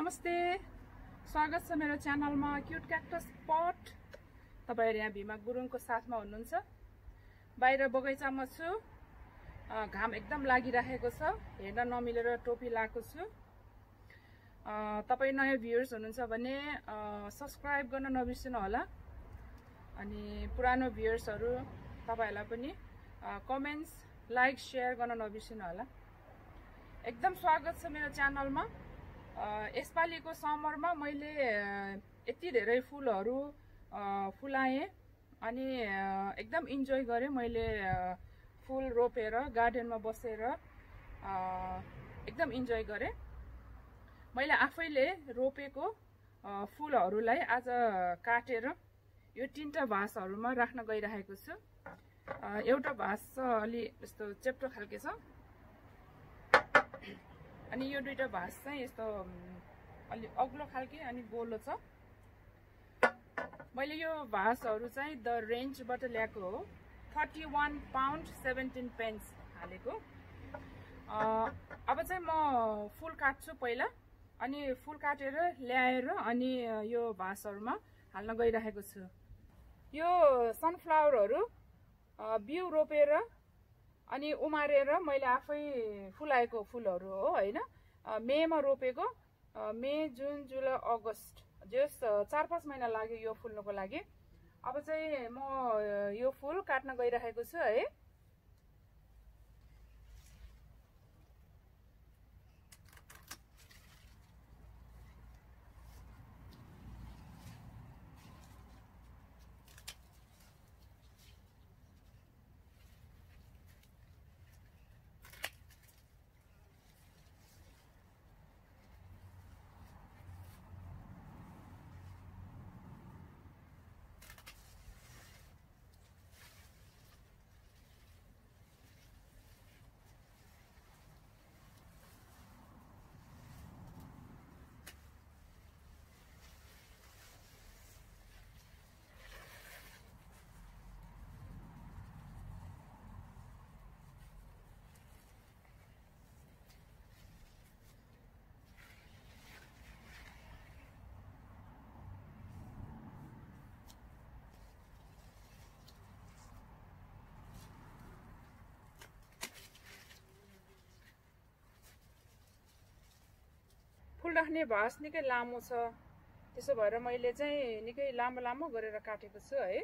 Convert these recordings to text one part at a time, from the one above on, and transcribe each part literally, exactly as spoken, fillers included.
नमस्ते, स्वागत छ मेरो च्यानलमा क्यूट क्याक्टस पट। तपाईहरु यहाँ भीमा गुरुङको साथमा हुनुहुन्छ। बाहिर बगैँचामा छु, घाम एकदम लागिरहेको छ, हेर्न नमिलेर टोपी लाएको छु। तपाई नयाँ भ्युअर्स हुनुहुन्छ भने सब्स्क्राइब गर्न नबिर्सनु होला। अनि पुरानो भ्युअर्सहरु तपाईहरुलाई पनि कमेन्ट्स, लाइक, शेयर गर्न नबिर्सनु होला। एकदम स्वागत छ मेरो च्यानलमा। यसपालिको समरमा मैले यति धेरै फुलहरु फुलाएँ अनि एकदम इन्जोय गरे। मैले फुल रोपेर गार्डनमा बसेर एकदम इन्जोय गरे। मैले आफैले रोपेको फुलहरुलाई आज काटेर यो तीनटा भासहरुमा राख्न गइरहेको छु। एउटा भास छ अलि यस्तो चेप्टो खालके छ, अनि यो दुईटा भास चाहिँ यस्तो अलि अग्लो खालके अनि गोलो छ। मैले यो भासहरु चाहिँ द रेन्जबाट ल्याएको हो। Thirty one pound seventeen pence हालेको। अब चाहिँ म फुल काट्छु पहिला, अनि फुल काटेर ल्याएर अनि यो भासहरुमा हाल्न गइरहेको छु। यो सनफ्लावरहरु बिउ रोपेर अनि उमारेर मैले आफै फुलाएको फुलहरु हो हैन। मेमा रोपेको, मे, जुन, जुलाई, अगस्त, जस चार पाँच महिना लाग्यो यो फुल्नको लागि। अब चाहिँ म यो फुल काट्न गइरहेको छु है। फुल राख्ने भास निकै लामो छ, त्यसो भएर मैले चाहिँ निकै लामो लामो गरेर काटेको छु है।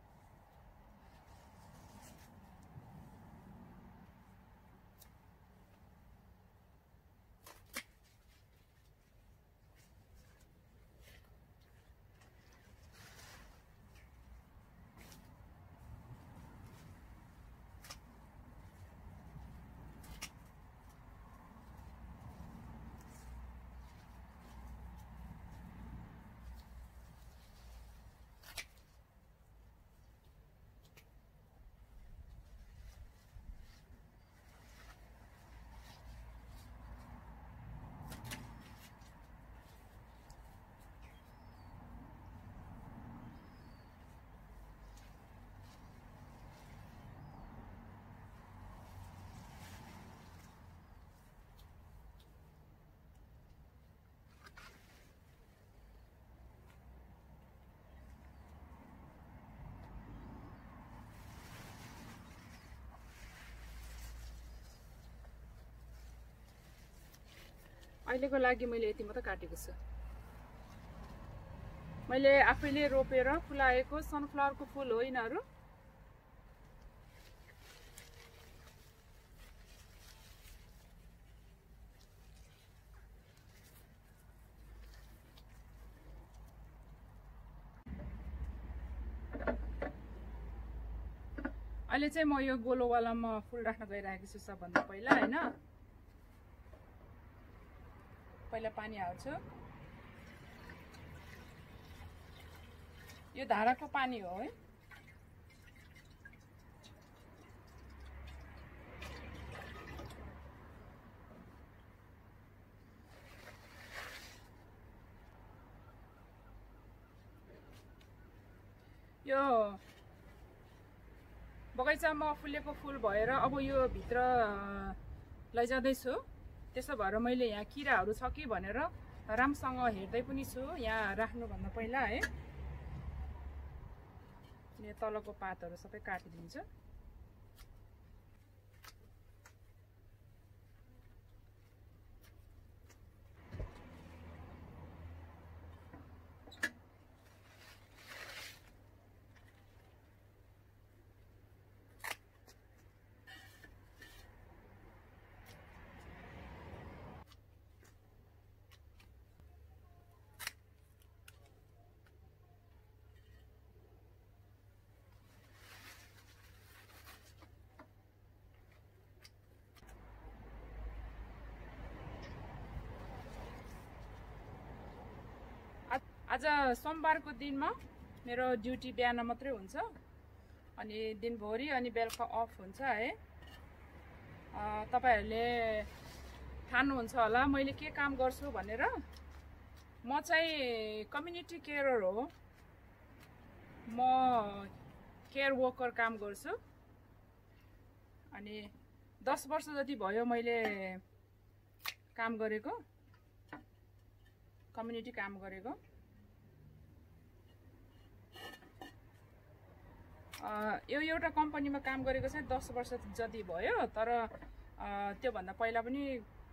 अहिलेको लागि मैले यति मात्र काटेको छु। मैले आफैले रोपेर फुलाएको सनफ्लावरको फुल हो यिनीहरु। अहिले चाहिँ म यो गोलोवालामा फुल राख्न गइरहेको छु। सबभन्दा पहिला हैन, पहिला पानी हाल्छु। यो धाराको पानी हो है। यो बगैँचामा फुलेको फुल भएर अब यो भित्र लैजाँदैछु। त्यसो भएर मैले यहाँ किराहरु छ कि भनेर राम्रोसँग हेर्दै पनि छु यहाँ राख्नुभन्दा पहिला है। यो तलको पातहरू सबै काटिदिन्छु। आज सोमबारको दिनमा मेरो ड्युटी बिहान मात्रै हुन्छ अनि दिनभरि अनि बेलुका अफ हुन्छ है। तपाईहरुले ठान्नुहुन्छ होला मैले के काम गर्छु भनेर। म चाहिँ कम्युनिटी केयरर हो। म केयर वर्कर काम गर्छु अनि दस वर्ष जति भयो मैले काम गरेको, कम्युनिटी काम गरेको। यो एउटा कम्पनीमा काम गरेको चाहिँ दस वर्ष जति भयो, तर त्यो भन्दा पहिला पनि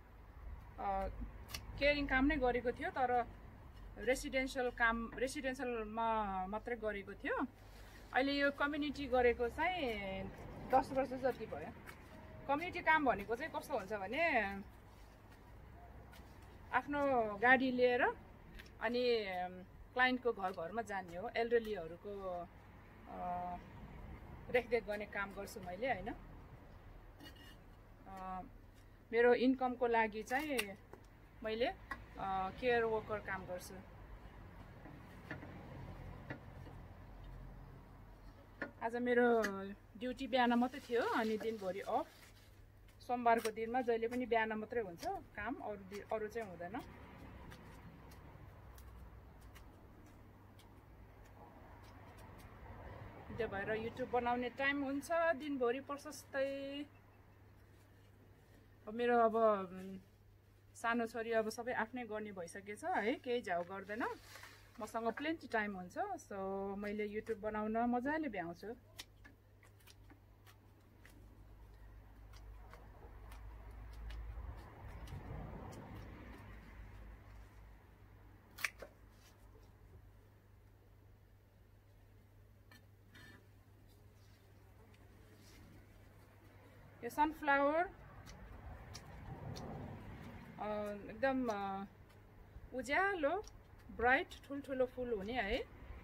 केयरिङ काम नै गरेको थियो, तर रेसिडेन्शियल काम रेसिडेन्शियलमा मात्रै गरेको थियो। अहिले यो कम्युनिटी गरेको चाहिँ दस वर्ष जति भयो। कम्युनिटी काम भनेको चाहिँ कस्तो हुन्छ भने आफ्नो गाडी लिएर अनि क्लाइन्टको घर घरमा जाने हो। एल्डरलीहरूको रेखदेख गर्ने काम गर्छु मैले हैन। मेरो इन्कमको लागि चाहिँ मैले केयर वर्कर काम गर्छु। आज मेरो ड्युटी बिहान मात्रै थियो अनि दिनभरि अफ। सोमबारको दिनमा जहिले पनि बिहान मात्रै हुन्छ काम, अरु अरु चाहिँ हुँदैन। त्यो भएर युट्युब बनाउने टाइम हुन्छ दिनभरि प्रशस्तै। अब मेरो अब सानो छोरी अब सबै आफ्नै गर्ने भइसकेछ है, केही झ्याउ गर्दैन। मसँग प्लेन्टी टाइम हुन्छ, सो मैले युट्युब बनाउन मजाले भ्याउँछु। यो सनफ्लावर एकदम उज्यालो ब्राइट ठुल्ठुलो फुल हुने है।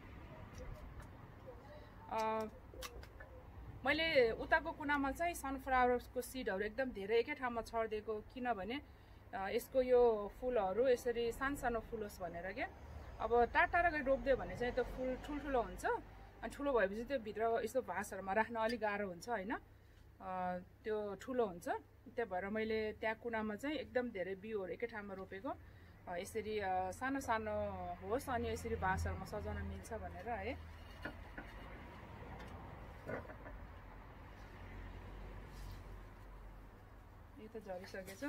मैले उताको कुनामा चाहिँ सनफ्लावरको सिडहरू एकदम धेरै एकै ठाउँमा छर्दिएको, किनभने यसको यो फुलहरू यसरी सानसानो फुल होस् भनेर के। अब टाढा टाढा गएर रोप्दियो भने चाहिँ त्यो फुल ठुल्ठुलो हुन्छ अनि ठुलो भएपछि त्यो भित्र यस्तो भासहरूमा राख्न अलिक गाह्रो हुन्छ हैन, त्यो ठुलो हुन्छ। त्यही भएर मैले त्यहाँ कुनामा चाहिँ एकदम धेरै बिउहरू एकै ठाउँमा रोपेको, यसरी सानो सानो होस् अनि यसरी भासहरूमा सजाउन मिल्छ भनेर है। यो त झरिसकेछ।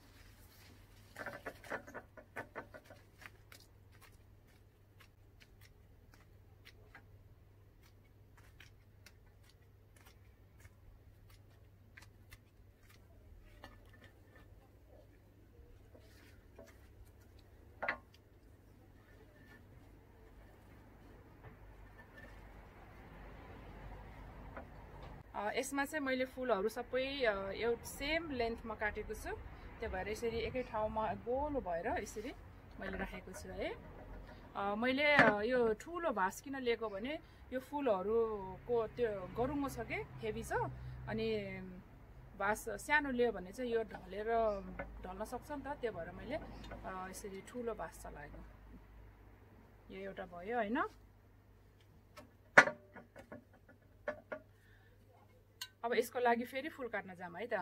यसमा चाहिँ मैले फुलहरू सबै एउटा सेम लेन्थमा काटेको छु। त्यो भएर यसरी एकै ठाउँमा गोलो भएर यसरी मैले राखेको छु है। मैले यो ठुलो भास किन लिएको भने यो फुलहरूको त्यो गरुङ्गो छ के, हेभी छ, अनि भास सानो लियो भने चाहिँ यो ढलेर ढल्न सक्छ नि त। त्यो भएर मैले यसरी ठुलो भास चलाएको। यो एउटा भयो हैन। अब यसको लागि फेरि फुल काट्न जाम है त।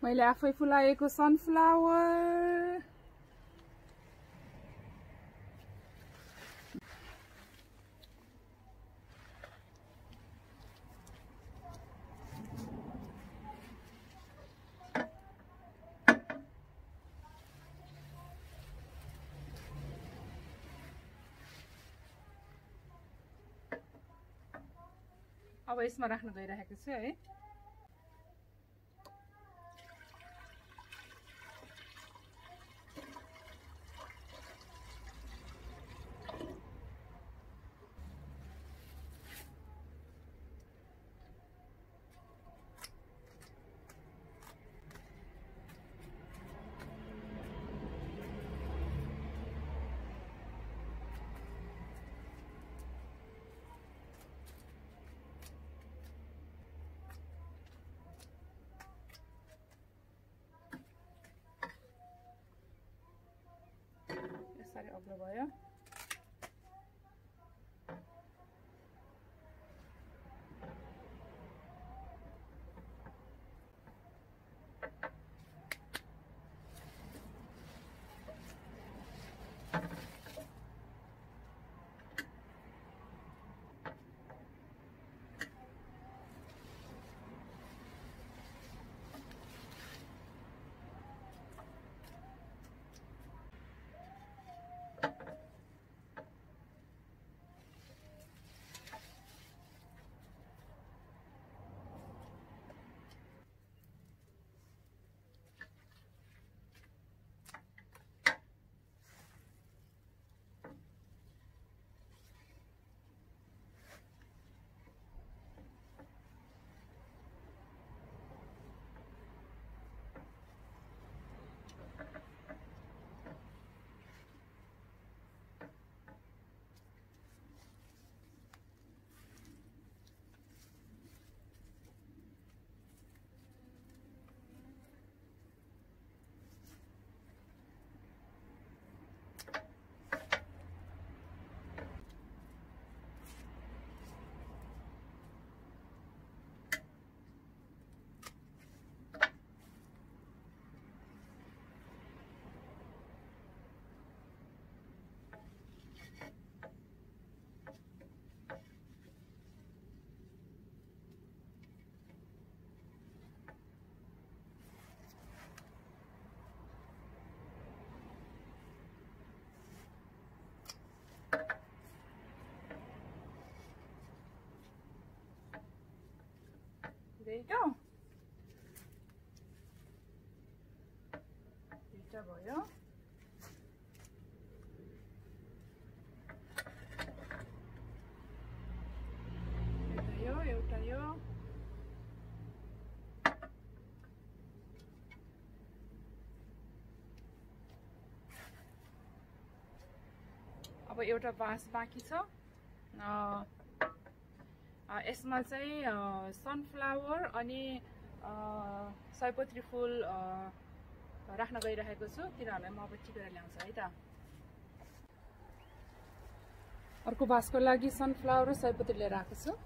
मैले आफै फुलाएको सनफ्लावर अब यसमा राख्न गइरहेको छु है। यसरी अग्लो भयो। There you go. दुईटा भयो। एउटा यो, एउटा यो। अब एउटा बास बाँकी छ। यसमा चाहिँ सनफ्लावर अनि सयपत्री फुल राख्न गइरहेको छु। तिनीहरूलाई म अब टिपेर ल्याउँछु है त। अर्को बासको लागि सनफ्लावर र सयपत्री लिएर आएको छु।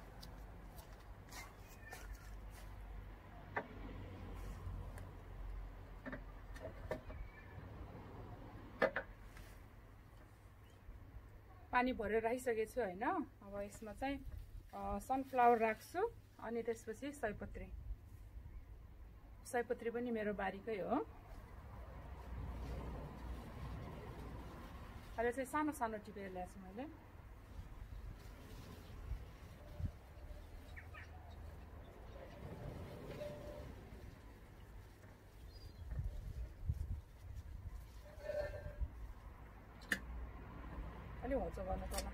पानी भरेर राखिसकेको छु हैन। अब यसमा चाहिँ सनफ्लावर राख्छु अनि त्यसपछि सयपत्री। सयपत्री पनि मेरो बारीकै हो। अहिले चाहिँ सानो सानो टिपेर ल्याएको छु मैले। अलि होचो गर्नु पर्ला।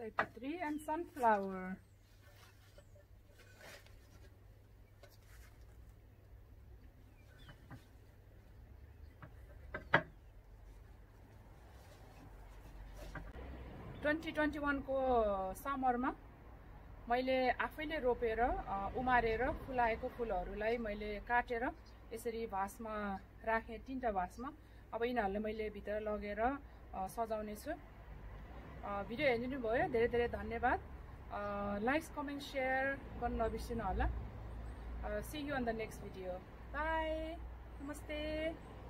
सयपत्री and sunflower. twenty twenty-one को समरमा मैले आफैले रोपेर उमारेर फुलाएको फुलहरूलाई मैले काटेर यसरी भासमा राखे, तीनटा भासमा। अब यिनीहरुले मैले भित्र लगेर सजाउने छु। भिडियो हेर्नु भयो, धेरै धेरै धन्यवाद। लाइक, कमेन्ट, शेयर गर्न नबिर्सिनु होला। See you on the next video. Bye, नमस्ते।